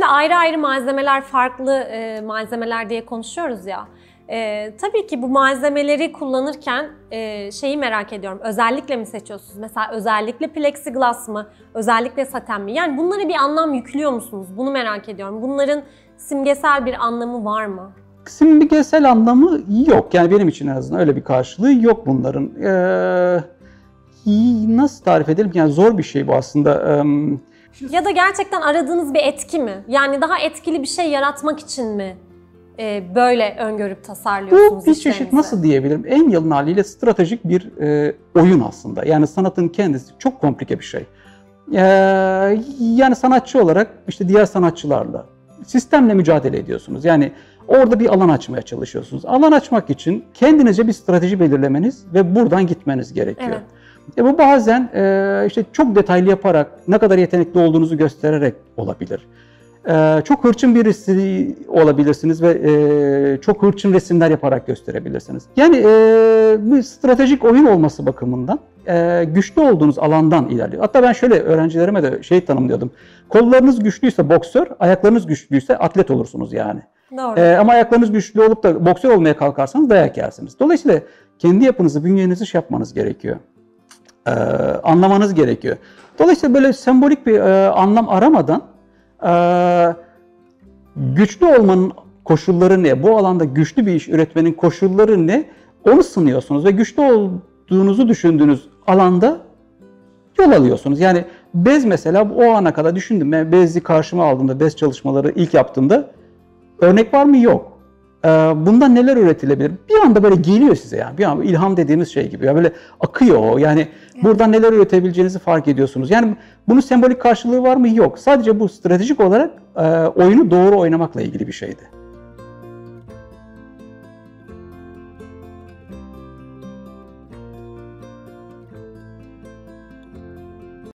Şimdi ayrı ayrı malzemeler, farklı malzemeler diye konuşuyoruz ya. Tabii ki bu malzemeleri kullanırken şeyi merak ediyorum. Özellikle mi seçiyorsunuz? Mesela özellikle plexiglas mı? Özellikle saten mi? Yani bunlara bir anlam yüklüyor musunuz? Bunu merak ediyorum. Bunların simgesel bir anlamı var mı? Simgesel anlamı yok. Yani benim için en azından öyle bir karşılığı yok bunların. Nasıl tarif edelim? Yani zor bir şey bu aslında. Ya da gerçekten aradığınız bir etki mi? Yani daha etkili bir şey yaratmak için mi böyle öngörüp tasarlıyorsunuz Bu bir çeşit nasıl diyebilirim? En yalın haliyle stratejik bir oyun aslında. Yani sanatın kendisi çok komplike bir şey. Yani sanatçı olarak işte diğer sanatçılarla sistemle mücadele ediyorsunuz. Yani orada bir alan açmaya çalışıyorsunuz. Alan açmak için kendinizce bir strateji belirlemeniz ve buradan gitmeniz gerekiyor. Evet. Bu bazen işte çok detaylı yaparak, ne kadar yetenekli olduğunuzu göstererek olabilir. Çok hırçın birisi olabilirsiniz ve çok hırçın resimler yaparak gösterebilirsiniz. Yani bir stratejik oyun olması bakımından güçlü olduğunuz alandan ilerliyor. Hatta ben şöyle öğrencilerime de şey tanımlıyordum. Kollarınız güçlüyse boksör, ayaklarınız güçlüyse atlet olursunuz yani. Doğru. Ama ayaklarınız güçlü olup da boksör olmaya kalkarsanız dayak yersiniz. Dolayısıyla kendi yapınızı, bünyenizi şey yapmanız gerekiyor. Anlamanız gerekiyor. Dolayısıyla böyle sembolik bir anlam aramadan güçlü olmanın koşulları ne? Bu alanda güçlü bir iş üretmenin koşulları ne? Onu sınıyorsunuz ve güçlü olduğunuzu düşündüğünüz alanda yol alıyorsunuz. Yani bez mesela o ana kadar düşündüm. Ben bezi karşıma aldığımda, bez çalışmaları ilk yaptığımda örnek var mı? Yok. Bundan neler üretilebilir? Bir anda böyle geliyor size yani. Bir anda ilham dediğimiz şey gibi. Yani böyle akıyor o. Yani buradan neler üretebileceğinizi fark ediyorsunuz. Yani bunun sembolik karşılığı var mı? Yok. Sadece bu stratejik olarak oyunu doğru oynamakla ilgili bir şeydi.